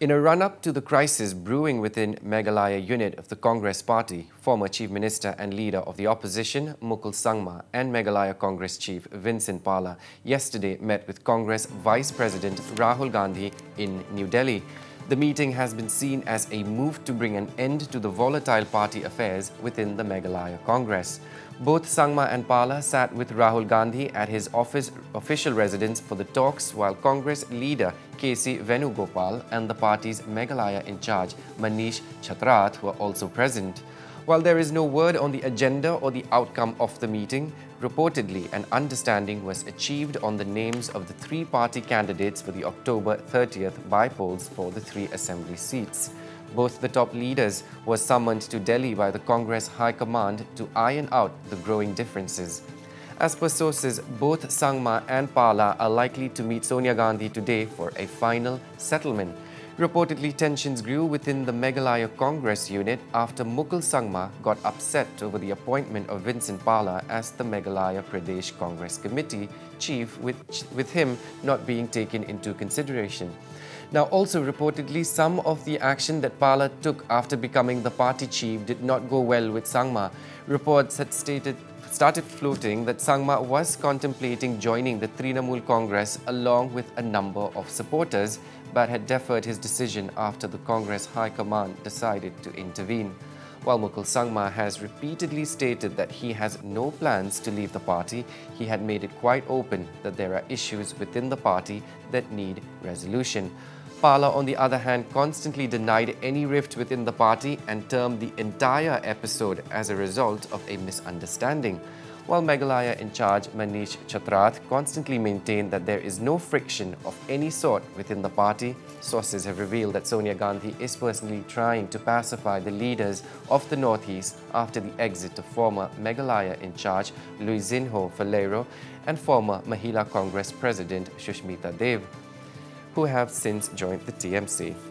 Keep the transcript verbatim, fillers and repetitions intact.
In a run-up to the crisis brewing within Meghalaya unit of the Congress party, former Chief Minister and leader of the opposition, Mukul Sangma, and Meghalaya Congress Chief Vincent Pala yesterday met with Congress Vice President Rahul Gandhi in New Delhi. The meeting has been seen as a move to bring an end to the volatile party affairs within the Meghalaya Congress. Both Sangma and Pala sat with Rahul Gandhi at his office official residence for the talks, while Congress leader K C Venugopal and the party's Meghalaya incharge Manish Chatrath were also present. While there is no word on the agenda or the outcome of the meeting, reportedly an understanding was achieved on the names of the three party candidates for the October thirtieth bypolls for the three assembly seats. Both the top leaders were summoned to Delhi by the Congress High Command to iron out the growing differences. As per sources, both Sangma and Pala are likely to meet Sonia Gandhi today for a final settlement. Reportedly, tensions grew within the Meghalaya Congress unit after Mukul Sangma got upset over the appointment of Vincent Pala as the Meghalaya Pradesh Congress Committee chief, with, with him not being taken into consideration. Now, also reportedly, some of the action that Pala took after becoming the party chief did not go well with Sangma. Reports had stated started floating that Sangma was contemplating joining the Trinamool Congress along with a number of supporters, but had deferred his decision after the Congress High Command decided to intervene. While Mukul Sangma has repeatedly stated that he has no plans to leave the party, he had made it quite open that there are issues within the party that need resolution. Pala, on the other hand, constantly denied any rift within the party and termed the entire episode as a result of a misunderstanding. While Meghalaya incharge Manish Chatrath constantly maintained that there is no friction of any sort within the party, sources have revealed that Sonia Gandhi is personally trying to pacify the leaders of the Northeast after the exit of former Meghalaya incharge Luisinho Falero and former Mahila Congress President Shushmita Dev, who have since joined the T M C.